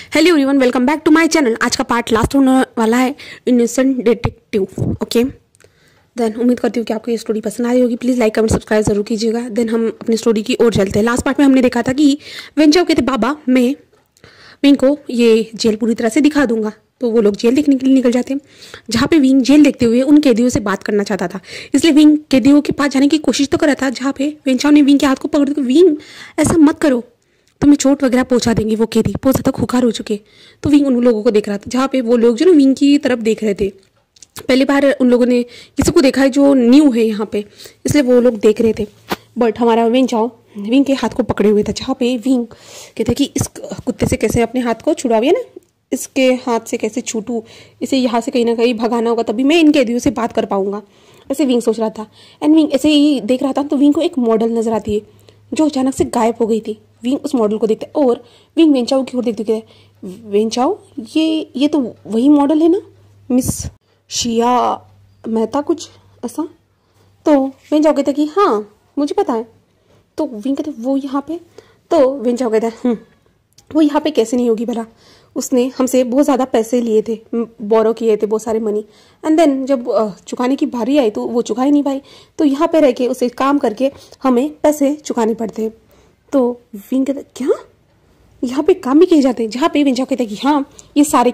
Hello everyone, welcome back to my channel. आज का part last होने वाला है, इनोसेंट डिटेक्टिव। ओके देन उम्मीद करती हूँ कि आपको ये स्टोरी पसंद आ रही होगी। प्लीज़ लाइक कमेंट सब्सक्राइब जरूर कीजिएगा। देन हम अपनी स्टोरी की ओर चलते हैं। लास्ट पार्ट में हमने देखा था कि वेंचाओ कहते बाबा मैं विंग को ये जेल पूरी तरह से दिखा दूंगा, तो वो लोग जेल देखने के लिए निकल जाते हैं। जहाँ पे विंग जेल देखते हुए उन कैदियों से बात करना चाहता था, इसलिए विंग कैदियों के पास जाने की कोशिश तो कर रहा था। जहाँ पे वेंचाओ ने विंग के हाथ को पकड़ के, विंग ऐसा मत करो, तुम्हें चोट वगैरह पहुंचा देंगे। वो कैदी बहुत ज़्यादा खुखार हो चुके। तो विंग उन लोगों को देख रहा था, जहाँ पे वो लोग जो ना विंग की तरफ देख रहे थे। पहली बार उन लोगों ने किसी को देखा है जो न्यू है यहाँ पे, इसलिए वो लोग देख रहे थे। बट हमारा वेंचाओ विंग के हाथ को पकड़े हुए था, जहाँ पे विंग कहते कि इस कुत्ते से कैसे अपने हाथ को छुड़ाविए ना, इसके हाथ से कैसे छूटूं, इसे यहाँ से कहीं ना कहीं भगाना होगा, तभी मैं इन कैदियों से बात कर पाऊंगा। ऐसे विंग सोच रहा था। एंड विंग ऐसे ही देख रहा था तो विंग को एक मॉडल नजर आती है जो अचानक से गायब हो गई थी। विंग उस मॉडल को देखता है और विंग वेंचाओ की ओर देखते है, वेंचाओ ये तो वही मॉडल है ना, मिस शिया मेहता, कुछ ऐसा। तो वेंचाओ कहता है कि हाँ मुझे पता है। तो विंग कहते वो यहाँ पे। तो वेंचाओ कहता है वो यहाँ पे कैसे नहीं होगी भला, उसने हमसे बहुत ज़्यादा पैसे लिए थे, बोरो किए थे बहुत सारे मनी, एंड देन जब चुकाने की बारी आई तो वो चुका ही नहीं पाई, तो यहाँ पे रह के उसे काम करके हमें पैसे चुकाने पड़ते हैं। तो विंग कहता क्या यहाँ पे काम भी किए जाते हैं? जहाँ पे वेंचाओ कहता है कि हाँ ये सारे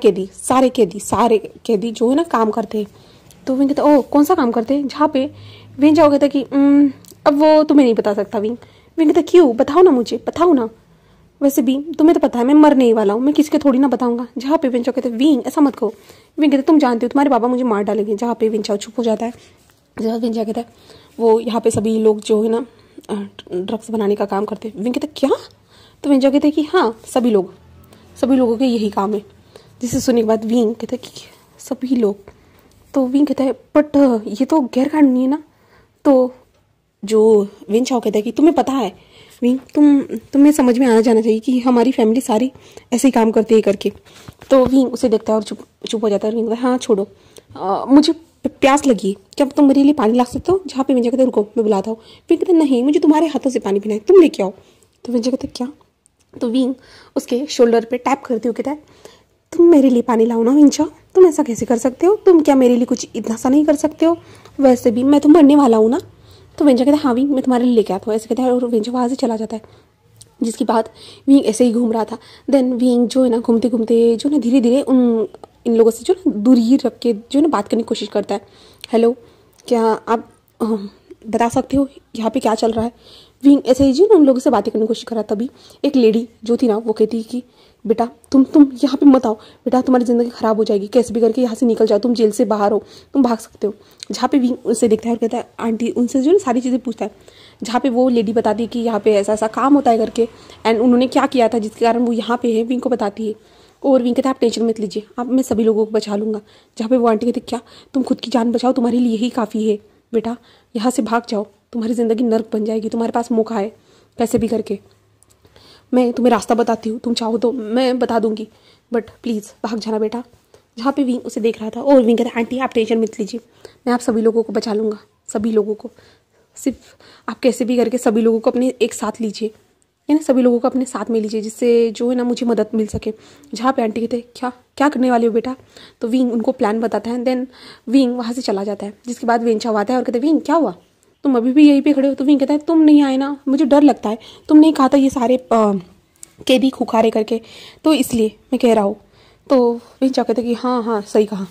कैदी जो है ना काम करते हैं। तो विंग कहता ओह कौन सा काम करते हैं? जहाँ पे वेंचाओ कहता कि अब वो तुम्हें नहीं बता सकता। विंग कहता क्यों, बताओ ना मुझे, बताओ ना। वैसे भी तुम्हें तो पता है मैं मरने ही वाला हूँ, मैं किसी को थोड़ी ना बताऊंगा। जहाँ पे वेंचाओ कहते विंग ऐसा मत कहो। विंग कहते तुम जानते हो तुम्हारे बाबा मुझे मार डालेंगे। जहाँ पे वेंचाओ चुप हो जाता है। जहाँ वेंचाओ कहता है वो यहाँ पे सभी लोग जो है ना ड्रग्स बनाने का काम करते हैं। विंग कहते क्या? तो वेंचाओ कहते कि हाँ सभी लोगों के यही काम है। जिसे सुनने के बाद विंग कहते कि सभी लोग। तो विंग कहता है बट ये तो गैर कानूनी है ना। तो जो वेंचाओ कहता है कि तुम्हें पता है विंग, तुम्हें समझ में आना जाना चाहिए कि हमारी फैमिली सारी ऐसे ही काम करती है करके। तो विंग उसे देखता है और चुप हो जाता है। विंग कहता है हाँ छोड़ो, मुझे प्यास लगी है, क्या तुम मेरे लिए पानी ला सकते हो? जहाँ पे वेंचाओ कहते रुको मैं बुलाता हूँ। विंग कहते नहीं मुझे तुम्हारे हाथों से पानी पीना है, तुम लेके आओ। तो वेंचाओ कहते क्या? तो विंग उसके शोल्डर पे टैप करते हो कहता है तुम मेरे लिए पानी लाओ ना वेंचाओ, तुम ऐसा कैसे कर सकते हो? तुम क्या मेरे लिए कुछ इतना सा नहीं कर सकते हो? वैसे भी मैं तो मरने वाला हूँ ना। तो वेंचाओ कहता है हाँ विंग मैं तुम्हारे लिए लेके आता हूँ, ऐसे कहता है और वेंचाओ वहाँ से चला जाता है। जिसके बाद विंग ऐसे ही घूम रहा था। देन विंग जो है ना घूमते घूमते जो ना धीरे धीरे इन लोगों से जो ना दूरी रख के जो ना बात करने की कोशिश करता है। हेलो क्या आप बता सकते हो यहाँ पे क्या चल रहा है? विंग ऐसे ही जो ना उन लोगों से बातें करने की कोशिश कर रहा। तभी एक लेडी जो थी ना वो कहती कि बेटा तुम यहाँ पे मत आओ बेटा, तुम्हारी ज़िंदगी ख़राब हो जाएगी, कैसे भी करके यहाँ से निकल जाओ, तुम जेल से बाहर हो, तुम भाग सकते हो। जहाँ पे विंग उसे देखता है और कहता है आंटी, उनसे जो ना सारी चीज़ें पूछता है। जहाँ पे वो लेडी बताती है कि यहाँ पे ऐसा ऐसा काम होता है करके, एंड उन्होंने क्या किया था जिसके कारण वो यहाँ पे है, विंग को बताती है। और विंग कहता है आप टेंशन मत लीजिए, अब मैं सभी लोगों को बचा लूँगा। जहाँ पे वो आंटी कहती क्या तुम खुद की जान बचाओ, तुम्हारे लिए यही काफ़ी है बेटा, यहाँ से भाग जाओ, तुम्हारी ज़िंदगी नर्क बन जाएगी, तुम्हारे पास मौका है कैसे भी करके, मैं तुम्हें रास्ता बताती हूँ, तुम चाहो तो मैं बता दूंगी, बट प्लीज़ भाग जाना बेटा। जहाँ पे विंग उसे देख रहा था और विंग कहता आंटी आप टेंशन मत लीजिए, मैं आप सभी लोगों को बचा लूँगा, सभी लोगों को, सिर्फ आप कैसे भी करके सभी लोगों को अपने एक साथ लीजिए, है ना, सभी लोगों को अपने साथ में लीजिए जिससे जो है ना मुझे मदद मिल सके। जहाँ पे आंटी कहते क्या क्या करने वाले हो बेटा? तो विंग उनको प्लान बताता है। देन विंग वहाँ से चला जाता है। जिसके बाद वेंचाओ आता है और कहते विंग क्या हुआ, तुम अभी भी यहीं पे खड़े हो? तो विंग कहता है तुम नहीं आए ना, मुझे डर लगता है, तुम नहीं कहा था ये सारे कैदी खुखारे करके, तो इसलिए मैं कह रहा हूँ। तो वेंचाओ कहते कि हाँ हाँ सही कहा।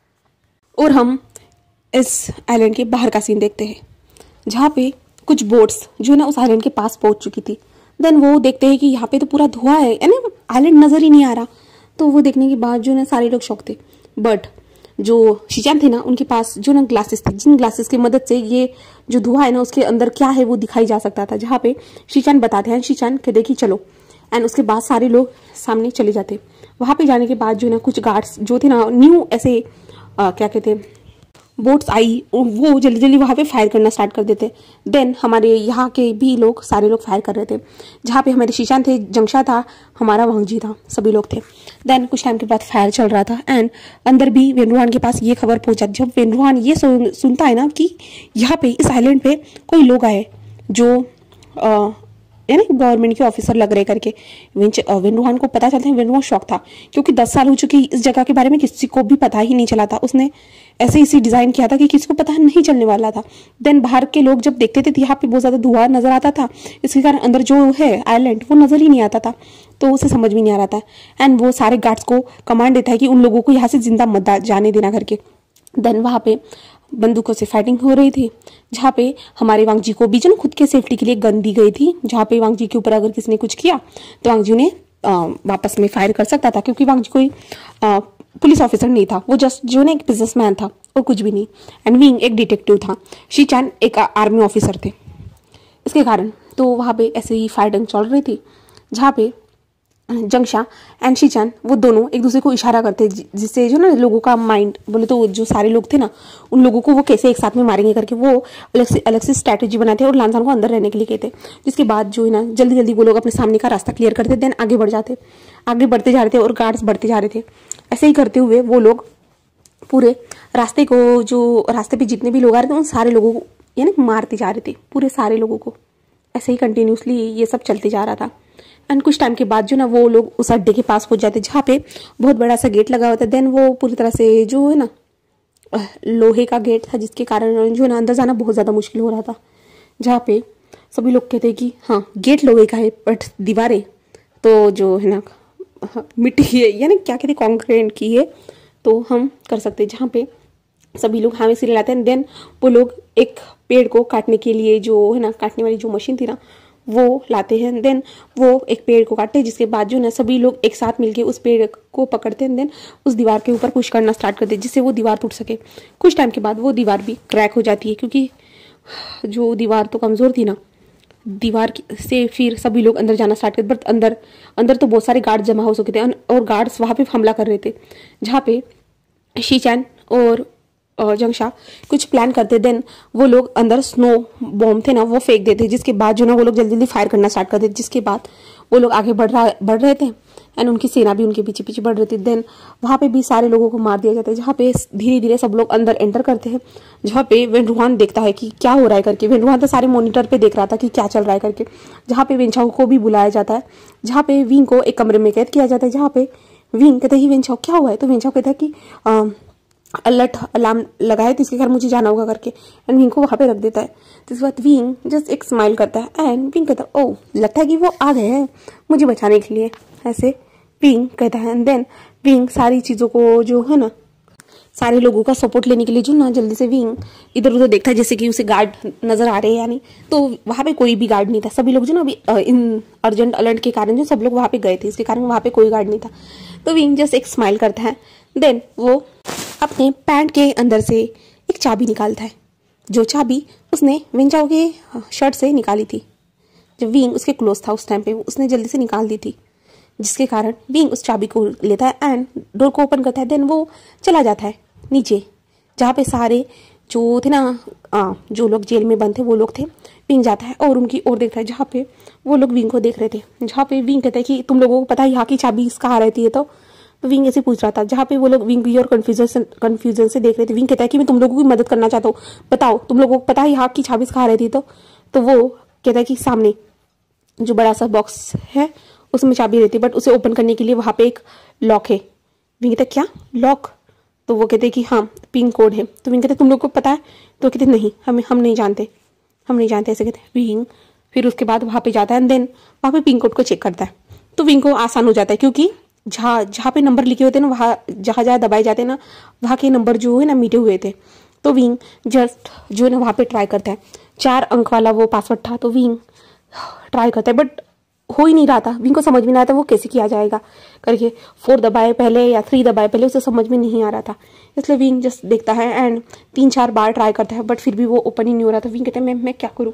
और हम इस आइलैंड के बाहर का सीन देखते हैं, जहाँ पे कुछ बोट्स जो ना उस आइलैंड के पास पहुँच चुकी थी। देन वो देखते हैं कि यहाँ पे तो पूरा धुआं है, यानी आइलैंड नज़र ही नहीं आ रहा। तो वो देखने के बाद जो ना सारे लोग शौक थे। बट जो शीचान थे ना उनके पास जो ना ग्लासेस थे, जिन ग्लासेस की मदद से ये जो धुआं है ना उसके अंदर क्या है वो दिखाई जा सकता था। जहाँ पे शीचान बताते हैं, शीचान कहते कि चलो, एंड उसके बाद सारे लोग सामने चले जाते। वहाँ पे जाने के बाद जो ना कुछ गार्ड्स जो थे ना न्यू ऐसे क्या कहते बोट्स आई, वो जल्दी जल्दी वहाँ पे फायर करना स्टार्ट कर देते। देन हमारे यहाँ के भी लोग सारे लोग फायर कर रहे थे। जहाँ पे हमारे शीशान थे, जंगशा था, हमारा वांगजी था, सभी लोग थे। देन कुछ टाइम के बाद फायर चल रहा था एंड अंदर भी वेनरुआन के पास ये खबर पहुंचा। जब वेनरुआन ये सुनता है ना कि यहाँ पे इस आइलैंड पे कोई लोग आए जो यानी गवर्नमेंट के ऑफिसर लग रहे करके। विन को पता चलता है, विन शॉक था क्योंकि 10 साल हो चुकी इस जगह के बारे में किसी को भी पता ही नहीं चला था। उसने ऐसे इसी डिजाइन किया था कि किसी को पता नहीं चलने वाला था। देन बाहर के लोग जब देखते थे तो यहाँ पे बहुत ज्यादा धुआं नजर आता था, इसके कारण अंदर जो है आइलैंड वो नजर ही नहीं आता था, तो उसे समझ भी नहीं आ रहा था। एंड वो सारे गार्ड्स को कमांड देता है कि उन लोगों को यहाँ से जिंदा मत जाने देना करके। देन वहाँ पे बंदूकों से फाइटिंग हो रही थी, जहाँ पे हमारे वांग जी को भी जो खुद के सेफ्टी के लिए गन दी गई थी, जहाँ पे वांग जी के ऊपर अगर किसी ने कुछ किया तो वांग जी उन्हें वापस में फायर कर सकता था, क्योंकि वांग जी कोई पुलिस ऑफिसर नहीं था, वो जस्ट जो एक बिजनेसमैन था और कुछ भी नहीं। एंड विंग एक डिटेक्टिव था, शी चैन एक आर्मी ऑफिसर थे। इसके कारण तो वहाँ पे ऐसे ही फाइटिंग चल रही थी, जहाँ पे जंगशा एंड शीचान वो दोनों एक दूसरे को इशारा करते, जिससे जो ना लोगों का माइंड बोले तो जो सारे लोग थे ना उन लोगों को वो कैसे एक साथ में मारेंगे करके वो अलग से स्ट्रैटेजी बनाते और लानसान को अंदर रहने के लिए कहते। जिसके बाद जो है ना जल्दी जल्दी वो लोग अपने सामने का रास्ता क्लियर करते, देन आगे बढ़ जाते, आगे बढ़ते जा रहे थे और गार्ड्स बढ़ते जा रहे थे। ऐसे ही करते हुए वो लोग पूरे रास्ते को, जो रास्ते पे जितने भी लोग आ रहे थे उन सारे लोगों को यानी मारते जा रहे थे, पूरे सारे लोगों को। ऐसे ही कंटिन्यूसली ये सब चलते जा रहा था। एंड कुछ टाइम के बाद जो ना वो लोग उस अड्डे के पास पहुंच जाते जहाँ पे बहुत बड़ा सा गेट लगा हुआ था। देन वो पूरी तरह से जो है ना लोहे का गेट था, जिसके कारण जो है ना अंदर जाना बहुत ज़्यादा मुश्किल हो रहा था। जहाँ पे सभी लोग कहते कि हाँ गेट लोहे का है बट दीवारें तो जो है ना मिट्टी है, यानी क्या कहते कॉन्क्रीट की है, तो हम कर सकते। जहाँ पे सभी लोग हाँ में सिर लाते हैं। देन वो लोग एक पेड़ को काटने के लिए जो है ना काटने वाली जो मशीन थी ना वो लाते हैं। देन वो एक पेड़ को काटते हैं, जिसके बाद जो ना सभी लोग एक साथ मिलके उस पेड़ को पकड़ते हैं। देन उस दीवार के ऊपर पुश करना स्टार्ट करते हैं, जिससे वो दीवार टूट सके। कुछ टाइम के बाद वो दीवार भी क्रैक हो जाती है, क्योंकि जो दीवार तो कमजोर थी ना, दीवार से फिर सभी लोग अंदर जाना स्टार्ट करते। बट अंदर तो बहुत सारे गार्ड जमा हो चुके थे और गार्ड्स वहां पे हमला कर रहे थे, जहाँ पे शीचैन और जंगशा कुछ प्लान करते। देन वो लोग अंदर स्नो बॉम्ब थे ना वो फेंक देते, जिसके बाद जो ना वो लोग जल्दी जल्दी फायर करना स्टार्ट करते। जिसके बाद वो लोग आगे बढ़ रहे थे एंड उनकी सेना भी उनके पीछे पीछे बढ़ रही थी। देन वहाँ पे भी सारे लोगों को मार दिया जाता है, जहाँ पे धीरे धीरे सब लोग अंदर एंटर करते हैं। जहाँ पे वेनरुहान देखता है कि क्या हो रहा है करके। वेनरुहान तो सारे मॉनिटर पे देख रहा था कि क्या चल रहा है करके। जहाँ पे वेनचाओ को भी बुलाया जाता है, जहाँ पे विंग को एक कमरे में कैद किया जाता है। जहाँ पे विंग कहते हैं वेनचाओ क्या हुआ है, तो वेनचाओ कहता है कि अलर्ट अलार्म लगाए तो इसके घर मुझे जाना होगा करके। एंड विंग को वहां पे रख देता है। तो इस बात विंग जस्ट एक स्माइल करता है एंड विंग कहता है ओह लगता है कि वो आ गए हैं मुझे बचाने के लिए, ऐसे विंग कहता है। एंड देन विंग सारी चीजों को जो है ना सारे लोगों का सपोर्ट लेने के लिए जो ना जल्दी से विंग इधर उधर देखता है, जैसे कि उसे गार्ड नजर आ रहे हैं यानी। तो वहां पे कोई भी गार्ड नहीं था, सभी लोग जो ना अभी इन अर्जेंट अलर्ट के कारण जो सब लोग वहां पे गए थे, इसके कारण वहां पे कोई गार्ड नहीं था। तो विंग जस्ट एक स्माइल करता है। देन वो अपने पैंट के अंदर से एक चाबी निकालता है, जो चाबी उसने वेनचाओ के शर्ट से निकाली थी। जब विंग उसके क्लोज था उस टाइम पे उसने जल्दी से निकाल दी थी, जिसके कारण विंग उस चाबी को लेता है एंड डोर को ओपन करता है। देन वो चला जाता है नीचे, जहाँ पे सारे जो थे ना जो लोग जेल में बंद थे वो लोग थे। विंग जाता है और उनकी ओर देखता है, जहाँ पे वो लोग विंग को देख रहे थे। जहाँ पे विंग कहता है कि तुम लोगों को पता है यहाँ की चाबी कहाँ रहती है, तो विंग ऐसे पूछ रहा था। जहाँ पे वो लोग विंग की और कंफ्यूजन से देख रहे थे। विंग कहता है कि मैं तुम लोगों की मदद करना चाहता हूँ, बताओ तुम लोगों को पता है यहाँ की चाबी कहाँ रहती है, तो वो कहता है कि सामने जो बड़ा सा बॉक्स है उसमें चाबी रहती है, बट उसे ओपन करने के लिए वहां पे एक लॉक है। विंग कहता है क्या लॉक, तो वो कहते हैं कि हाँ पिन कोड है। तो विंग कहते तुम लोग को पता है, तो कहते नहीं हम नहीं जानते ऐसे कहते हैं विंग। फिर उसके बाद वहां पे जाता है एंड देन वहां पे पिन कोड को चेक करता है। तो विंग को आसान हो जाता है, क्योंकि जहाँ पे नंबर लिखे होते हैं ना वहाँ जहाँ दबाए जाते हैं ना वहाँ के नंबर जो है ना मिटे हुए थे। तो विंग जस्ट जो है ना वहाँ पे ट्राई करता है। 4 अंक वाला वो पासवर्ड था, तो विंग ट्राई करता है बट हो ही नहीं रहा था। विंग को समझ में नहीं आता वो कैसे किया जाएगा करके। 4 दबाए पहले या 3 दबाए पहले, उसे समझ में नहीं आ रहा था। इसलिए विंग जस्ट देखता है एंड 3-4 बार ट्राई करता है बट फिर भी वो ओपन ही नहीं हो रहा था। विंग कहता है मैं क्या करूँ।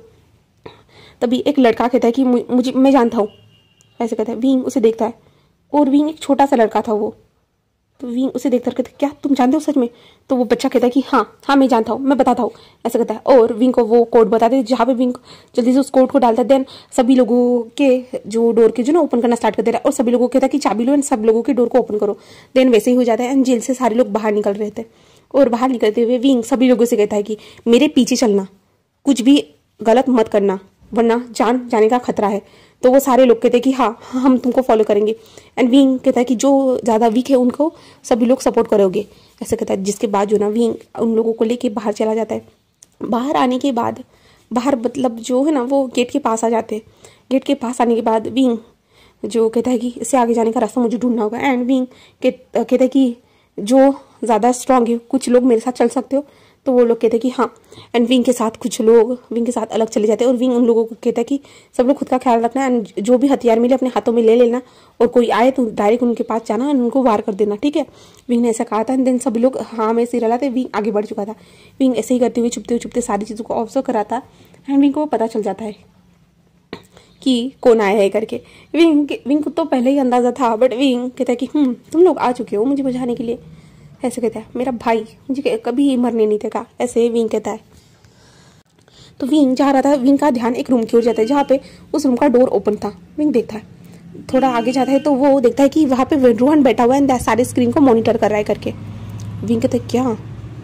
तभी एक लड़का कहता है कि मैं जानता हूँ, ऐसे कहता है। विंग उसे देखता है और विंग एक छोटा सा लड़का था वो, तो विंग उसे देखकर कहता है क्या तुम जानते हो सच में, तो वो बच्चा कहता है कि हाँ मैं जानता हूँ, मैं बताता हूँ, ऐसा कहता है। और विंग को वो कोड बताते हैं, जहाँ पे विंग जल्दी से उस कोड को डालता है। देन सभी लोगों के जो डोर के जो ना ओपन करना स्टार्ट कर दे रहा है और सभी लोगों को कहता है कि चाबी लो एंड सब लोगों के डोर को ओपन करो। देन वैसे ही हो जाता है एंड जेल से सारे लोग बाहर निकल रहे थे। और बाहर निकलते हुए विंग सभी लोगों से कहता है कि मेरे पीछे चलना, कुछ भी गलत मत करना वरना जान जाने का खतरा है। तो वो सारे लोग कहते हैं कि हाँ हम तुमको फॉलो करेंगे। एंड विंग कहता है कि जो ज़्यादा वीक है उनको सभी लोग सपोर्ट करोगे, ऐसे कहता है। जिसके बाद जो ना विंग उन लोगों को लेके बाहर चला जाता है। बाहर आने के बाद, बाहर मतलब जो है ना वो गेट के पास आ जाते हैं। गेट के पास आने के बाद विंग जो कहता है कि इससे आगे जाने का रास्ता मुझे ढूंढना होगा। एंड विंग कहता है कि जो ज़्यादा स्ट्रांग है कुछ लोग मेरे साथ चल सकते हो, तो वो लोग कहते हैं कि हाँ। एंड विंग के साथ कुछ लोग विंग के साथ अलग चले जाते हैं और विंग उन लोगों को कहता है कि सब लोग खुद का ख्याल रखना एंड जो भी हथियार मिले अपने हाथों में ले लेना, और कोई आए तो डायरेक्ट उनके पास जाना और उनको वार कर देना, ठीक है। विंग ने ऐसा कहा था। एंड देन सभी लोग हाँ में सिर हिलाते। विंग आगे बढ़ चुका था। विंग ऐसे ही करते हुए छुपते सारी चीज़ों को ऑब्जर्व कराता। एंड विंग को पता चल जाता है कि कौन आया है करके। विंग को तो पहले ही अंदाजा था, बट विंग कहता है कि तुम लोग आ चुके हो मुझे बचाने के लिए, ऐसे कहता है। मेरा भाई मुझे कभी मरने नहीं देगा, ऐसे विंग कहता है। तो विंग जा रहा था। विंग का ध्यान एक रूम की ओर जाता है जहाँ पे उस रूम का डोर ओपन था। विंग देखता है, थोड़ा आगे जाता है तो वो देखता है कि वहाँ पे वेंड्रोहन बैठा हुआ है, सारे स्क्रीन को मॉनिटर कर रहा है करके। विंग कहता है क्या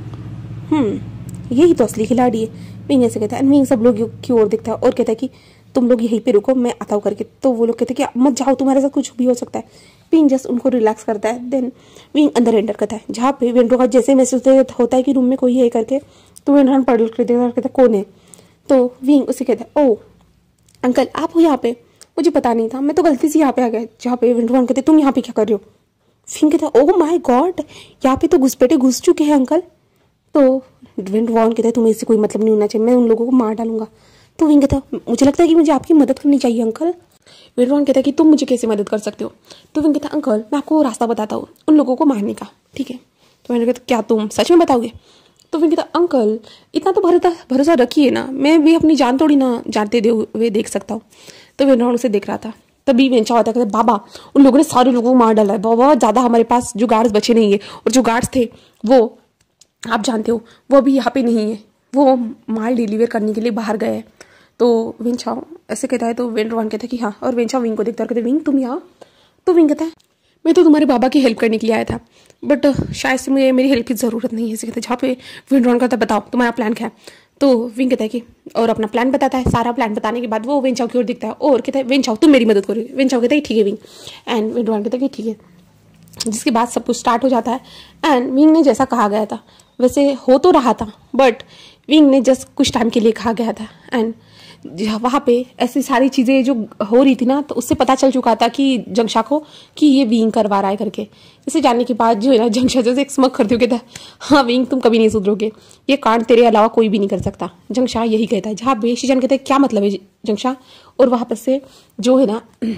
यही तो असली खिलाड़ी है, विंग ऐसे कहता है। विंग सब लोग की ओर देखता है और कहता है कि तुम लोग यहीं पे रुको, मैं आता हूँ करके। तो वो लोग कहते हैं कि मत जाओ, तुम्हारे साथ कुछ भी हो सकता है। विंग जस्ट उनको रिलैक्स करता है। देन विंग अंदर एंटर करता है जहाँ पे वेंड्रो का जैसे महसूस होता है कि रूम में कोई है करके, तो वेंड्रो पढ़ कर कहता है कौन है। तो विंग उसे कहता है ओ अंकल आप हो यहाँ पे, मुझे पता नहीं था, मैं तो गलती से यहाँ पे आ गया। जहाँ पे वेंड्रो कहते तुम यहाँ पे क्या कर रहे हो। विंग कहता है ओ माई गॉड, यहाँ पे तो घुसपैठे घुस चुके हैं अंकल। तो वेंड्रो कहता है तुम्हें इससे कोई मतलब नहीं होना चाहिए, मैं उन लोगों को मार डालूंगा। तो विंग कहता मुझे लगता है कि मुझे आपकी मदद करनी चाहिए अंकल। वेंड्रो कहता है कि तुम मुझे कैसे मदद कर सकते हो। तो विंग कहता अंकल मैं आपको रास्ता बताता हूँ उन लोगों को मारने का, ठीक है। तो वेंड्रो कहता क्या तुम सच में बताओगे। तो विंग कहता अंकल इतना तो भरोसा रखिए ना, मैं भी अपनी जान थोड़ी ना जानते हुए देख सकता हूँ। तो वेंड्रो उसे देख रहा था। तभी वेंचा होता कहता बाबा उन लोगों ने सारे लोगों को मार डाला है, बहुत ज़्यादा हमारे पास जो गार्ड्स बचे नहीं है, और जो गार्ड्स थे वो आप जानते हो वो अभी यहाँ पे नहीं है, वो माल डिलीवर करने के लिए बाहर गए हैं। तो वेंचाओ ऐसे कहता है। तो वेंड्रो कहता है कि हाँ, और वेंचाओ विंग को देखता है कहते विंग तुम यहाँ। तो विंग कहता है मैं तो तुम्हारे बाबा की हेल्प करने के लिए आया था, बट शायद से मुझे मेरी हेल्प की ज़रूरत नहीं है, ऐसे कहते हैं। जहाँ पे वेंड्रो कहता है बताओ तुम्हारा प्लान क्या है। तो विंग कहता है कि और अपना प्लान बताता है। सारा प्लान बताने के बाद वो वेंचाओ की ओर दिखता है और कहता है वेंचाओ तुम मेरी मदद करो। वेंचाओ कहता है ठीक है विंग। एंड वेंड्रो कहता है कि ठीक है। जिसके बाद सब कुछ स्टार्ट हो जाता है। एंड विंग ने जैसा कहा गया था वैसे हो तो रहा था, बट विंग ने जस्ट कुछ टाइम के लिए कहा गया था। एंड वहाँ पे ऐसी सारी चीज़ें जो हो रही थी ना, तो उससे पता चल चुका था कि जंगशा को कि ये विंग करवा रहा है करके। इसे जानने के बाद जो है ना जंगशा जैसे एक स्मग करते हुए कहता है हाँ विंग तुम कभी नहीं सुधरोगे, ये कांड तेरे अलावा कोई भी नहीं कर सकता। जंगशा यही कहता है। जहाँ पे शीजन कहते हैं क्या मतलब है जंगशा, और वहाँ पर से जो है ना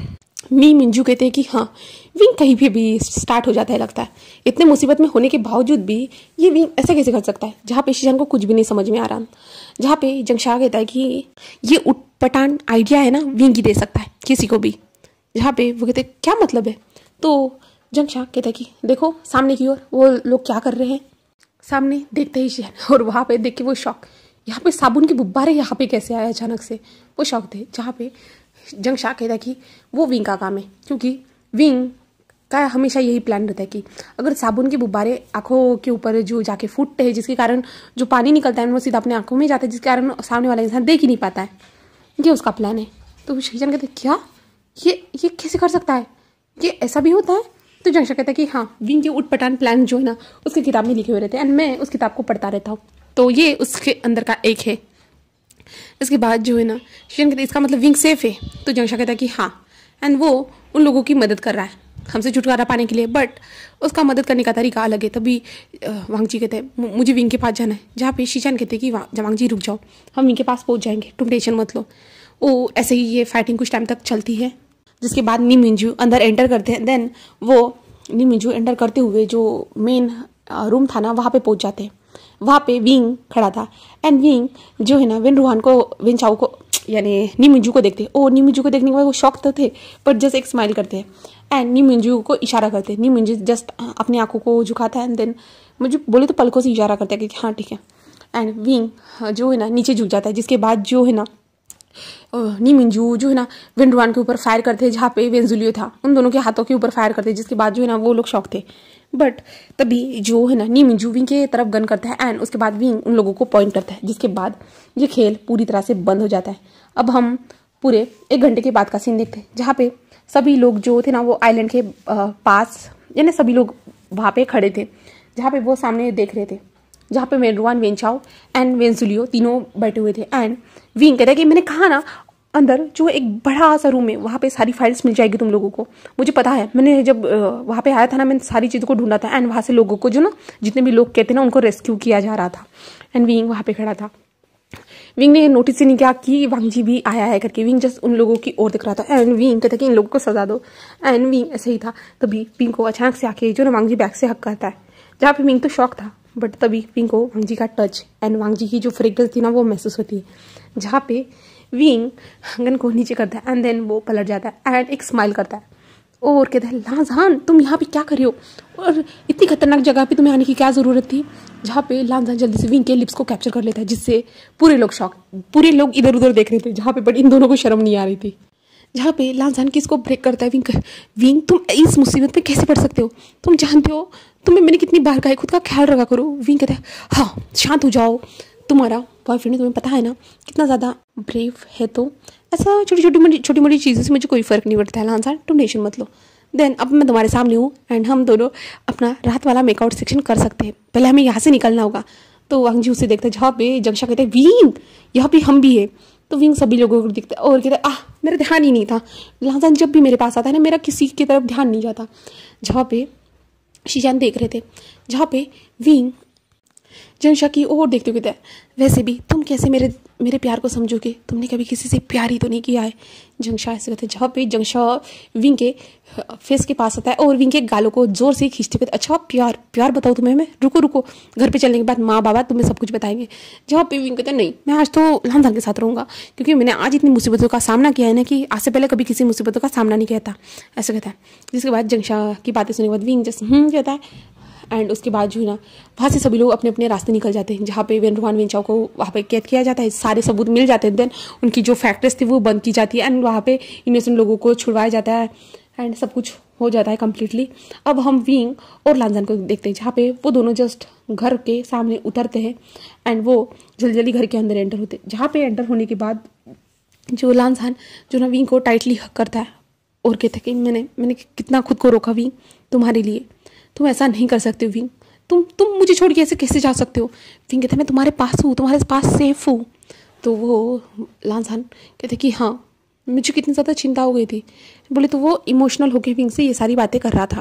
मी मिंजू कहते हैं कि हाँ विंग कहीं भी स्टार्ट हो जाता है लगता है। इतने मुसीबत में होने के बावजूद भी ये विंग ऐसे कैसे कर सकता है। जहाँ पे शीजन को कुछ भी नहीं समझ में आ रहा। जहाँ पे जंगशा कहता है कि ये उटपटांग आइडिया है ना विंग ही दे सकता है किसी को भी। जहाँ पे वो कहते हैं क्या मतलब है। तो जंगशा कहता है कि देखो सामने की ओर वो लोग क्या कर रहे हैं। सामने देखते ही शीजन और वहाँ पे देख के वो शौक, यहाँ पे साबुन के गुब्बारे यहाँ पे कैसे आए अचानक से, वो शौक थे। जहाँ पे जंगशा कहता है कि वो विंग का काम है, क्योंकि विंग का हमेशा यही प्लान रहता है कि अगर साबुन के गुब्बारे आंखों के ऊपर जो जाके फूटते हैं, जिसके कारण जो पानी निकलता है वो सीधा अपने आंखों में जाता है, जिसके कारण सामने वाला इंसान देख ही नहीं पाता है। ये उसका प्लान है। तो शीजन कहते क्या ये कैसे कर सकता है, ये ऐसा भी होता है। तो जंगशा कहता है कि हाँ विंग के उटपटांग प्लान जो है ना उसकी किताब में लिखे हुए रहते हैं, एंड मैं उस किताब को पढ़ता रहता हूँ, तो ये उसके अंदर का एक है। इसके बाद जो है ना शीजन कहते इसका मतलब विंग सेफ है। तो जंगशा कहता है कि हाँ, एंड वो उन लोगों की मदद कर रहा है हमसे छुटकारा पाने के लिए, बट उसका मदद करने का तरीका अलग है। तभी वांगजी कहते हैं मुझे विंग के पास जाना है। जहाँ पे शीजन कहते हैं कि वांगजी रुक जाओ, हम विंग के पास पहुँच जाएंगे, तुम टेंशन मत लो। वो ऐसे ही ये फाइटिंग कुछ टाइम तक चलती है। जिसके बाद नी मिंजू अंदर एंटर करते हैं। देन वो नी मिंजू एंटर करते हुए जो मेन रूम था ना वहाँ पे पहुँच जाते हैं। वहाँ पे विंग खड़ा था। एंड विंग जो है ना वेंड्रोहन को वेंचाओ को यानी नी मिंजू को देखते, ओ नी मिंजू को देखने के बाद वो शॉक तो थे, पर जस्ट एक स्माइल करते हैं एंड नी मिंजू को इशारा करते हैं। नी मिंजू जस्ट अपनी आंखों को झुकाता है एंड देन मुझे बोले तो पलकों से इशारा करता है कि हाँ ठीक है। एंड विंग जो है ना नीचे झुक जाता है। जिसके बाद जो है ना नी मिंजू जो है ना वेंड्रोहन के ऊपर फायर करते हैं, जहाँ पे वेंजुलियो था उन दोनों के हाथों के ऊपर फायर करते हैं। जिसके बाद जो है ना वो लोग शॉक थे, बट तभी जो है ना नी मिंजू विंग के तरफ गन करता है एंड उसके बाद विंग उन लोगों को पॉइंट करता है। जिसके बाद ये खेल पूरी तरह से बंद हो जाता है। अब हम पूरे 1 घंटे के बाद का सीन देखते हैं, जहाँ पे सभी लोग जो थे ना वो आइलैंड के पास, यानी सभी लोग वहाँ पे खड़े थे, जहाँ पे वो सामने देख रहे थे, जहाँ पे Wen Ruohan, Wen Chao and Wen Zhuliu तीनों बैठे हुए थे। एंड विंग कहता है कि मैंने कहा ना अंदर जो एक बड़ा सा रूम है वहाँ पे सारी फाइल्स मिल जाएगी तुम लोगों को, मुझे पता है, मैंने जब वहाँ पे आया था ना मैंने सारी चीज़ों को ढूंढा था। एंड वहाँ से लोगों को जो ना जितने भी लोग कहते हैं ना उनको रेस्क्यू किया जा रहा था। एंड विंग वहाँ पे खड़ा था। विंग ने नोटिस ही नहीं किया कि वांग जी भी आया है करके, विंग जस्ट उन लोगों की ओर दिख रहा था। एंड विंग कहता कि इन लोगों को सजा दो। एंड विंग ऐसे ही था, तभी विंग को अचानक से आके जो ना वांग जी बैक से हक करता है, जहाँ पे विंग तो शॉक था, बट तभी विंग को वांग जी का टच एंड वांग जी की जो फ्रेग्रेंस थी ना वो महसूस होती है, जहाँ पे विंग हंगन को नीचे करता है एंड देन वो पलट जाता है एंड एक स्माइल करता है और कहता है लांजान तुम यहाँ पे क्या कर रहे हो और इतनी खतरनाक जगह पे तुम्हें आने की क्या ज़रूरत थी। जहाँ पे लांजान जल्दी से विंग के लिप्स को कैप्चर कर लेता है, जिससे पूरे लोग इधर उधर देख रहे थे, जहाँ पे बट इन दोनों को शर्म नहीं आ रही थी। जहाँ पे लांजान किसको ब्रेक करता है, विंग तुम इस मुसीबत में कैसे पड़ सकते हो, तुम जानते हो तुम्हें मैंने कितनी बार कहा है खुद का ख्याल रखा करो। विंग कहता है हाँ शांत हो जाओ, तुम्हारा बॉयफ्रेंड है, तुम्हें पता है ना कितना ज़्यादा ब्रेव है, तो ऐसा छोटी मोटी चीज़ों से मुझे कोई फ़र्क नहीं पड़ता है लांजान, तुम टेंशन मत लो। देन अब मैं तुम्हारे सामने हूँ एंड हम दोनों अपना रात वाला मेकआउट सेक्शन कर सकते हैं, पहले हमें यहाँ से निकलना होगा। तो वांग जी उसे देखते हैं, जहाँ पे जंगशा कहते हैं विंग यहाँ पे हम भी है। तो विंग सभी लोगों को दिखता है और कहता है मेरा ध्यान ही नहीं था। लांजान जब भी मेरे पास आता है ना मेरा किसी की तरफ ध्यान नहीं जाता। जहाँ पे शीजान देख रहे थे, जहाँ पे विंग जंगशा की ओर देखते हुए कहता है वैसे भी तुम कैसे मेरे प्यार को समझोगे, तुमने कभी किसी से प्यार ही तो नहीं किया है। जंगशा ऐसे कहते हैं, जहाँ पे जंगशा विंग के फेस के पास आता है और विंग के गालों को जोर से खींचते हुए अच्छा प्यार बताओ तुम्हें मैं, रुको घर पे चलने के बाद माँ बाबा तुम्हें सब कुछ बताएंगे। जहाँ पे विंग कहते हैं नहीं मैं आज तो लांजान के साथ रहूँगा, क्योंकि मैंने आज इतनी मुसीबतों का सामना किया है ना कि आज से पहले कभी किसी मुसीबतों का सामना नहीं किया था, ऐसा कहता है। जिसके बाद जंगशा की बातें सुनने के बाद विंग जस्ट कहता है एंड उसके बाद जो है ना वहाँ से सभी लोग अपने अपने रास्ते निकल जाते हैं, जहाँ पे वेन रुआन वेन चाओ को वहाँ पे कैद किया जाता है, सारे सबूत मिल जाते हैं। देन उनकी जो फैक्ट्रीज थी वो बंद की जाती है एंड वहाँ पे इनोसेंट लोगों को छुड़वाया जाता है एंड सब कुछ हो जाता है कम्प्लीटली। अब हम विंग और लांजान को देखते हैं, जहाँ पे वो दोनों जस्ट घर के सामने उतरते हैं एंड वो जल्दी घर के अंदर एंटर होते हैं। जहाँ पे एंटर होने के बाद जो लांजान जो ना विंग को टाइटली हक करता है और कहते हैं कि मैंने कितना खुद को रोका विंग तुम्हारे लिए, तुम ऐसा नहीं कर सकते हो विंग, तुम मुझे छोड़ के ऐसे कैसे जा सकते हो। विंग कहते हैं मैं तुम्हारे पास हूँ, तुम्हारे पास सेफ हूँ। तो वो लांजान कहते कि हाँ मुझे कितनी ज़्यादा चिंता हो गई थी। बोले तो वो इमोशनल होके विंग से ये सारी बातें कर रहा था,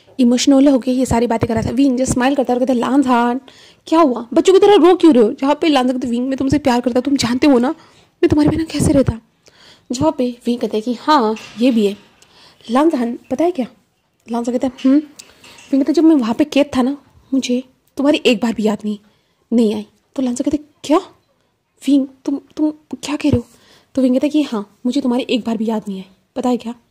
विंग जस्ट स्माइल करता और कहता लांजान क्या हुआ, बच्चों की तरह रो क्यों रहे हो। जहाँ पे लांजान कहते विंग मैं तुमसे प्यार करता, तुम जानते हो ना मैं तुम्हारे बिना कैसे रहता। जहाँ पे विंग कहते कि हाँ ये भी है। लांजान पता है क्या, लांजान कहता है विंग कहता जब मैं वहाँ पे कैद था ना मुझे तुम्हारी एक बार भी याद नहीं आई। तो लांजान कहते क्या विंग तुम क्या कह रहे हो। तो विंग कहता कि हाँ मुझे तुम्हारी एक बार भी याद नहीं आई, पता है क्या।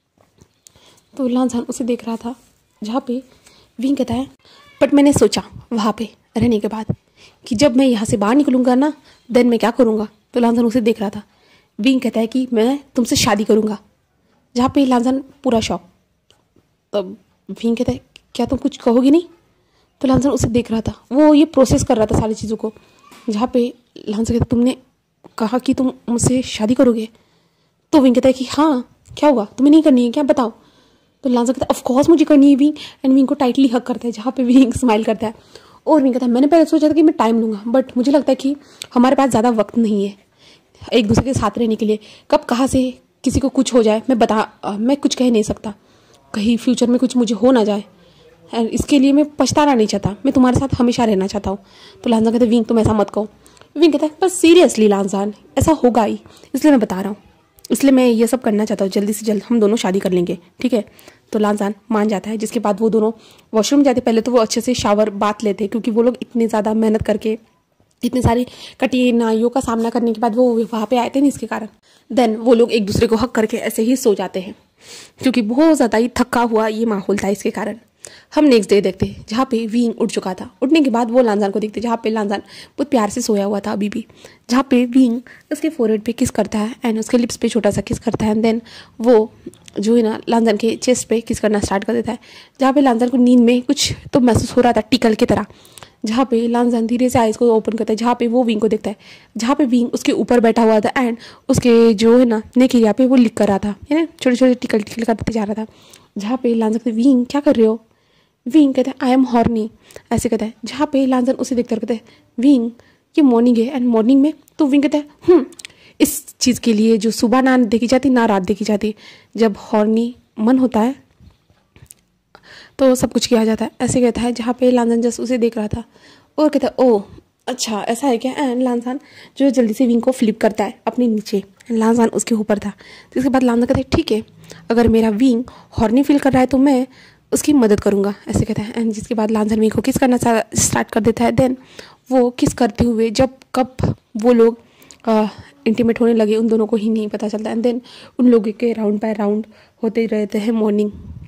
तो लांजान उसे देख रहा था, जहाँ पे विंग कहता है बट मैंने सोचा वहाँ पे रहने के बाद कि जब मैं यहाँ से बाहर निकलूँगा ना देन मैं क्या करूँगा। तो लांजान उसे देख रहा था। विंग कहता है कि मैं तुमसे शादी करूँगा। जहाँ पे लांजान पूरा शॉक। तब विंग कहता है क्या तुम कुछ कहोगी नहीं। तो लांजान उसे देख रहा था, वो ये प्रोसेस कर रहा था सारी चीज़ों को। जहाँ पे लांजान कहता तुमने कहा कि तुम मुझसे शादी करोगे। तो विंग कहता है कि हाँ क्या हुआ, तुम्हें नहीं करनी है क्या, बताओ। तो लांजान कहता है ऑफ कोर्स मुझे करनी है विंग एंड विंग को टाइटली हक करता है, जहाँ पे विंग स्माइल करता है और विंग कहता है मैंने पहले सोचा था कि मैं टाइम लूँगा बट मुझे लगता है कि हमारे पास ज़्यादा वक्त नहीं है एक दूसरे के साथ रहने के लिए। कब कहाँ से किसी को कुछ हो जाए मैं कुछ कह नहीं सकता, कहीं फ्यूचर में कुछ मुझे हो ना जाए, इसके लिए मैं पछताना नहीं चाहता, मैं तुम्हारे साथ हमेशा रहना चाहता हूँ। तो लांजान कहता है विंग तुम ऐसा मत कहो। विंग कहता है पर सीरियसली लांजान ऐसा होगा ही, इसलिए मैं बता रहा हूँ, इसलिए मैं ये सब करना चाहता हूँ, जल्दी से जल्द हम दोनों शादी कर लेंगे ठीक है। तो लांजान मान जाता है, जिसके बाद वो दोनों वॉशरूम जाते। पहले तो वो अच्छे से शावर बात लेते क्योंकि वो लोग इतनी ज़्यादा मेहनत करके इतनी सारी कठिनाइयों का सामना करने के बाद वो वहाँ पे आए थे ना, इसके कारण देन वो लोग एक दूसरे को हक करके ऐसे ही सो जाते हैं, क्योंकि बहुत ज़्यादा ही थका हुआ ये माहौल था इसके कारण। हम नेक्स्ट डे देखते हैं, जहाँ पे विंग उठ चुका था। उठने के बाद वो लांजान को देखते, जहाँ पे लांजान बहुत प्यार से सोया हुआ था अभी भी, जहाँ पे विंग उसके फोरहेड पे किस करता है एंड उसके लिप्स पे छोटा सा किस करता है एंड देन वो जो है ना लांजान के चेस्ट पे किस करना स्टार्ट कर देता है। जहाँ पे लांजान को नींद में कुछ तो महसूस हो रहा था टिकल की तरह, जहाँ पे लांजान धीरे से आइज को ओपन करता है, जहाँ पे वो विंग को देखता है, जहाँ पे विंग उसके ऊपर बैठा हुआ था एंड उसके जो है ना नेक एरिया पे वो लिख कर रहा था, है ना, छोटे छोटे टिकल टिकल करते जा रहा था। जहाँ पे लांजान कहते विंग क्या कर रहे हो, विंग कहता है आई एम हॉर्नी, ऐसे कहता है। जहाँ पे लांजान उसे देखता कहता है विंग ये मॉर्निंग है एंड मॉर्निंग में, तो विंग कहता है इस चीज़ के लिए जो सुबह ना देखी जाती ना रात देखी जाती, जब हॉर्नी मन होता है तो सब कुछ किया जाता है, ऐसे कहता है। जहाँ पे लांजान जस्ट उसे देख रहा था और कहता है ओह अच्छा ऐसा है क्या, एंड लांजान जो जल्दी से विंग को फ्लिप करता है अपने नीचे एंड लांजान उसके ऊपर था। तो इसके बाद लांजान कहता है ठीक है अगर मेरा विंग हॉर्नी फील कर रहा है तो मैं उसकी मदद करूँगा, ऐसे कहता है। एंड जिसके बाद लांजान विंग को किस करना स्टार्ट कर देता है। देन वो किस करते हुए जब कब वो लोग इंटीमेट होने लगे उन दोनों को ही नहीं पता चलता। एंड देन उन लोगों के राउंड बाय राउंड होते रहते हैं मॉर्निंग।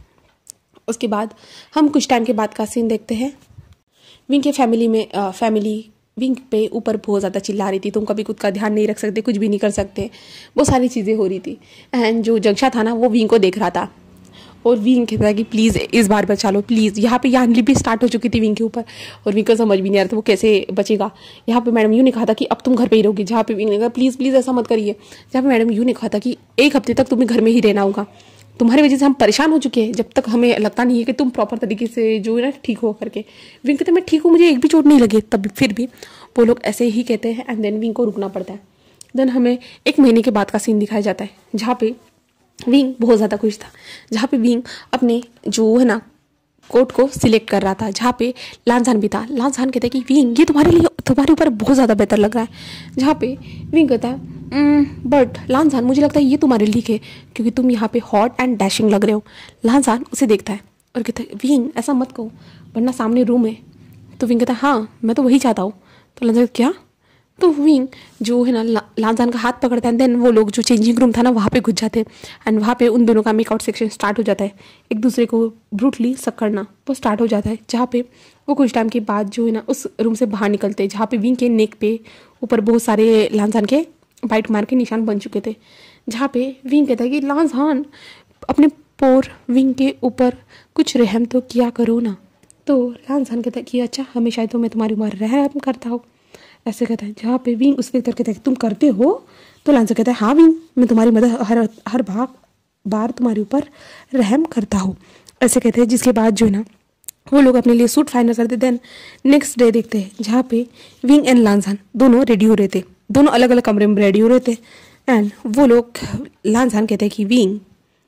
उसके बाद हम कुछ टाइम के बाद का सीन देखते हैं। विंग के फैमिली विंग पे ऊपर बहुत ज़्यादा चिल्ला रही थी, तुम कभी खुद का ध्यान नहीं रख सकते, कुछ भी नहीं कर सकते, बहुत सारी चीज़ें हो रही थी। एंड जो जंक्षा था ना वो विंग को देख रहा था और विंग कहता है कि प्लीज़ इस बार बचा लो प्लीज़। यहाँ पे यानली भी स्टार्ट हो चुकी थी विंग के ऊपर और विंग को समझ भी नहीं आ रहा था वो कैसे बचेगा। यहाँ पे मैडम यू ने कहा था कि अब तुम घर पे ही रहोगी, जहाँ पे विंग ने कहा प्लीज़ प्लीज़ ऐसा मत करिए। जहाँ पे मैडम यू ने कहा था कि 1 हफ्ते तक तुम्हें घर में ही रहना होगा, तुम्हारी वजह से हम परेशान हो चुके हैं, जब तक हमें लगता नहीं है कि तुम प्रॉपर तरीके से जो है ना ठीक हो करके। विंग कहते मैं ठीक हूँ, मुझे एक भी चोट नहीं लगी, तब फिर भी वो लोग ऐसे ही कहते हैं। एंड देन विंग को रुकना पड़ता है। देन हमें 1 महीने के बाद का सीन दिखाया जाता है जहाँ पे विंग बहुत ज़्यादा खुश था, जहाँ पे विंग अपने जो है ना कोट को सिलेक्ट कर रहा था, जहाँ पे लांजान भी था। लांजान कहता है कि विंग ये तुम्हारे ऊपर बहुत ज़्यादा बेहतर लग रहा है। जहाँ पे विंग कहता है बट लांजान मुझे लगता है ये तुम्हारे लिए है क्योंकि तुम यहाँ पे हॉट एंड डैशिंग लग रहे हो। लांजान उसे देखता है और कहता है विंग ऐसा मत कहो वरना सामने रूम है। तो विंग कहता है हाँ मैं तो वही चाहता हूँ। तो लांजान क्या, तो विंग जो है ना लांजान का हाथ पकड़ता है। देन वो लोग जो चेंजिंग रूम था ना वहाँ पे घुस जाते हैं एंड वहाँ पे उन दोनों का मेकआउट सेक्शन स्टार्ट हो जाता है, एक दूसरे को ब्रूटली सक करना वो स्टार्ट हो जाता है। जहाँ पे वो कुछ टाइम के बाद जो है ना उस रूम से बाहर निकलते हैं जहाँ पे विंग के नेक पे ऊपर बहुत सारे लांजान के बाइट मार के निशान बन चुके थे। जहाँ पे विंग कहता है कि लांजान अपने पोर विंग के ऊपर कुछ रहम तो किया करो ना। तो लांजान कहता है कि अच्छा हमेशा ही तो मैं तुम्हारी ऊपर रहम करता हूँ, ऐसे कहता है। जहाँ पे विंग उस व्यक्ति कहता है तुम करते हो, तो लांजान कहता है हाँ विंग मैं तुम्हारी मदद हर बार तुम्हारे ऊपर रहम करता हूँ, ऐसे कहते हैं। जिसके बाद जो है ना वो लोग अपने लिए सूट फाइनल करते। देन नेक्स्ट डे देखते हैं जहाँ पे विंग एंड लांजान दोनों रेडी हो रहे थे, दोनों अलग अलग कमरे में रेडी हो रहे थे। एंड वो लोग लांजान कहते हैं कि Wei Ying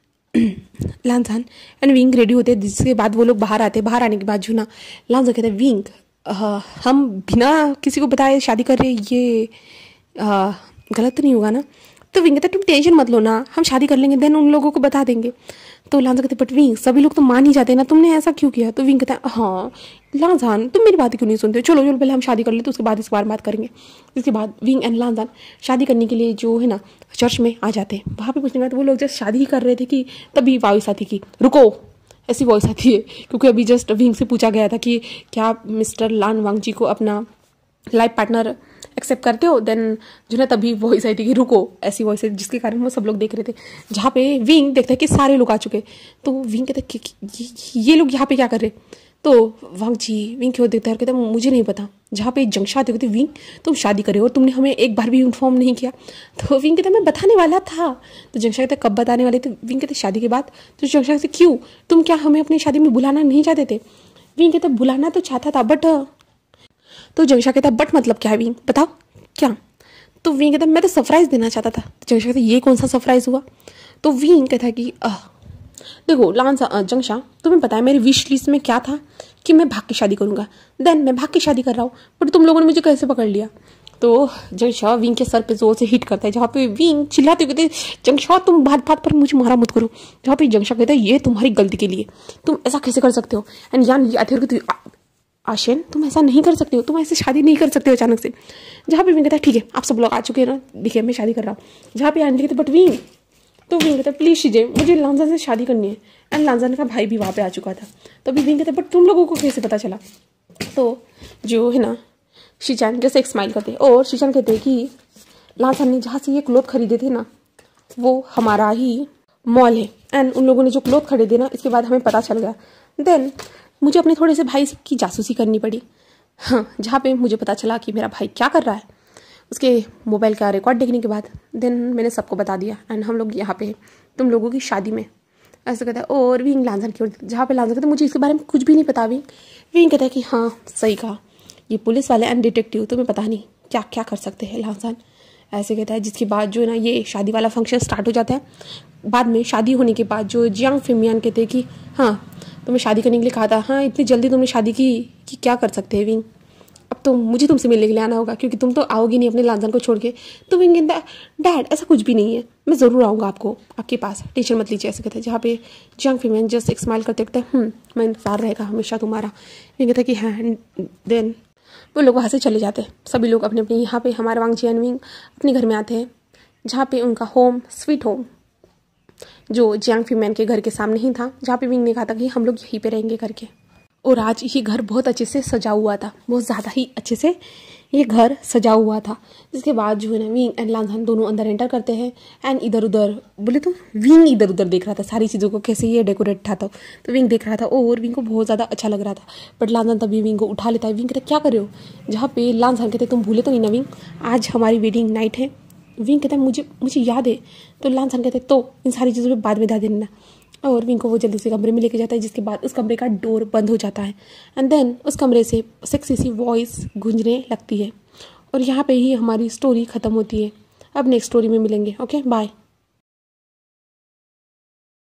Lan Zhan and Wei Ying ready होते हैं। जिसके बाद वो लोग बाहर आते हैं। बाहर आने के बाद जो ना लांजान कहते हैं विंग हम बिना किसी को बताए शादी कर रहे ये गलत तो नहीं होगा ना। तो विंग कहता तुम टेंशन मत लो ना, हम शादी कर लेंगे देन उन लोगों को बता देंगे। तो लांजान कहते बट विंग सभी लोग तो मान ही जाते हैं ना, तुमने ऐसा क्यों किया। तो विंग कहता है हाँ लांजान तुम मेरी बात क्यों नहीं सुनते, चलो चलो पहले हम शादी कर लेते उसके बाद इस बार बात करेंगे। इसके बाद विंग एंड लांजान शादी करने के लिए जो है ना चर्च में आ जाते हैं। वहाँ पे पूछने के बाद वो लोग जस्ट शादी ही कर रहे थे कि तभी वॉइस आती कि रुको, ऐसी वॉइस आती है क्योंकि अभी जस्ट विंग से पूछा गया था कि क्या मिस्टर लान वांग जी को अपना लाइफ पार्टनर एक्सेप्ट करते हो। देन जो है तभी वॉइस आई थी कि रुको, ऐसी वॉइस है जिसके कारण वो सब लोग देख रहे थे। जहाँ पे विंग देखता है कि सारे लोग आ चुके, तो विंग कहता है कि ये लोग यहाँ पे क्या कर रहे। तो वांग जी विंग की ओर देखता है, कहता है मुझे नहीं पता। जहाँ पे जंक्षा देखते विंग तुम शादी करे और तुमने हमें एक बार भी इन्फॉर्म नहीं किया। तो विंग कहता मैं बताने वाला था। तो जंक्षा कहता कब बताने वाले थे। विंग कहते शादी के बाद। तो जंक्षा कहते क्यों, तुम क्या हमें अपनी शादी में बुलाना नहीं चाहते थे। विंग कहता बुलाना तो चाहता था बट। तो जंक्षा कहता बट मतलब क्या है विंग बताओ क्या। तो विंग कहता मैं तो सरप्राइज देना चाहता था। तो जंक्षा कहता ये कौन सा सरप्राइज हुआ। तो विंग कहता कि देखो जंक्षा तुम्हें पता है मेरी विश लिस्ट में क्या था कि मैं भाग की शादी करूंगा। देन मैं भाग की शादी कर रहा हूँ बट तुम लोगों ने मुझे कैसे पकड़ लिया। तो जंक्षा विंग के सर पे जोर से हिट करता है। जहाँ पे विंग चिल्लाते कहते जंक्षा तुम बात बात पर मुझे मारा मत करो। जहाँ पे जंक्षा कहता है ये तुम्हारी गलती के लिए, तुम ऐसा कैसे कर सकते हो। एंड यान आशेन तुम ऐसा नहीं कर सकते हो, तुम ऐसे शादी नहीं कर सकते हो अचानक से। जहाँ पे विंग कहता है ठीक है आप सब लोग आ चुके हैं ना, देखिए मैं शादी कर रहा हूँ। जहाँ पे आंटी कहते बट विंग। तो विंग कहता प्लीज शीजे मुझे लांजान से शादी करनी है। एंड लांजान का भाई भी वहाँ पे आ चुका था। तभी विंग कहता बट तुम लोगों को कैसे पता चला। तो जो है ना शीचान जैसे एक स्माइल करते हैं और शीचान कहते हैं कि लांजान ने जहाँ से ये क्लोथ खरीदे थे ना वो हमारा ही मॉल है। एंड उन लोगों ने जो क्लोथ खरीदे ना इसके बाद हमें पता चल गया। देन मुझे अपने थोड़े से भाई की जासूसी करनी पड़ी। हाँ, जहाँ पे मुझे पता चला कि मेरा भाई क्या कर रहा है, उसके मोबाइल का रिकॉर्ड देखने के बाद देन मैंने सबको बता दिया। एंड हम लोग यहाँ पे तुम लोगों की शादी में ऐसे कहता है। और विंग लांसन की ओर, जहाँ पे लांसन कहता है मुझे इसके बारे में कुछ भी नहीं पता। विंग कहता है कि हाँ सही कहा, ये पुलिस वाले एंड डिटेक्टिव तुम्हें पता नहीं क्या क्या कर सकते हैं लांसन, ऐसे कहता है। जिसके बाद जो है ना ये शादी वाला फंक्शन स्टार्ट हो जाता है। बाद में शादी होने के बाद जो जियांग फिमियान कहते हैं कि हाँ तुम्हें शादी करने के लिए कहा था, हाँ इतनी जल्दी तुमने शादी की कि क्या कर सकते हैं विंग, अब तो मुझे तुमसे मिलने के लिए आना होगा क्योंकि तुम तो आओगी नहीं अपने लांसन को छोड़ के। तो विंग कहता है डैड ऐसा कुछ भी नहीं है, मैं ज़रूर आऊँगा आपके पास, टेंशन मत लीजिए, ऐसे कहते हैं। जहाँ पे जियांग फिमियान जस्ट एक स्माइल करते कहते हैं मैं इंतजार रहेगा हमेशा तुम्हारा। विंग कहता है कि हाँ। देन वो लोग वहाँ से चले जाते हैं। सभी लोग अपने अपने यहाँ पे हमारे वांग जियान विंग अपने घर में आते हैं, जहाँ पे उनका होम स्वीट होम जो जियांग फिमियान के घर के सामने ही था, जहाँ पे विंग ने कहा था कि हम लोग यहीं पे रहेंगे करके। और आज ये घर बहुत अच्छे से सजा हुआ था, बहुत ज़्यादा ही अच्छे से ये घर सजा हुआ था। जिसके बाद जो है ना विंग एंड लांसन दोनों अंदर एंटर करते हैं। एंड इधर उधर बोले तो विंग इधर उधर देख रहा था सारी चीज़ों को, कैसे ये डेकोरेट था। तो विंग देख रहा था और विंग को बहुत ज़्यादा अच्छा लग रहा था। बट लांसन तभी विंग को उठा लेता है। विंग कहता क्या कर रहे हो, जहाँ पे लांसन कहते तुम भूले तो नहीं ना विंग, आज हमारी वेडिंग नाइट है। विंग कहता है मुझे याद है। तो लांसन कहते तो इन सारी चीज़ों पर बाद में ध्यान देना। और विंग को वो जल्दी से कमरे में लेके जाता है, जिसके बाद उस कमरे का डोर बंद हो जाता है। एंड देन उस कमरे से सेक्सी सी वॉइस गूंजने लगती है। और यहाँ पे ही हमारी स्टोरी ख़त्म होती है। अब नेक्स्ट स्टोरी में मिलेंगे। Okay bye.